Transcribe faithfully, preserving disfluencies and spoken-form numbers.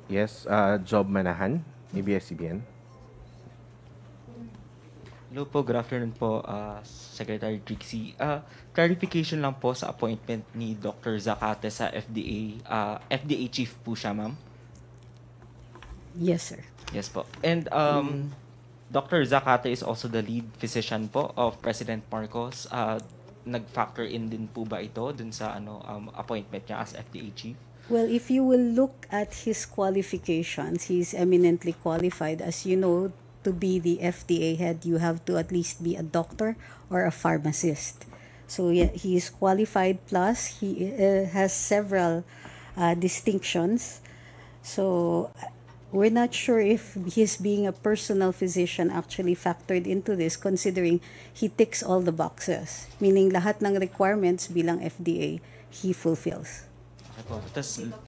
Yes, uh, Job Manahan, A B S C B N. Hello po, good afternoon po, uh, Secretary Trixie. Uh, clarification lang po sa appointment ni Doctor Zacate sa F D A. Uh, F D A chief po siya, ma'am? Yes, sir. Yes po. And um, Doctor Zacate is also the lead physician po of President Marcos. Uh, nag-factor in din po ba ito dun sa ano um, appointment niya as F D A chief? Well, if you will look at his qualifications, he's eminently qualified. As you know, to be the F D A head, you have to at least be a doctor or a pharmacist. So yeah, he is qualified, plus he uh, has several uh, distinctions. So uh, we're not sure if his being a personal physician actually factored into this, considering he ticks all the boxes, meaning lahat ng requirements bilang F D A, he fulfills. Okay po. Tas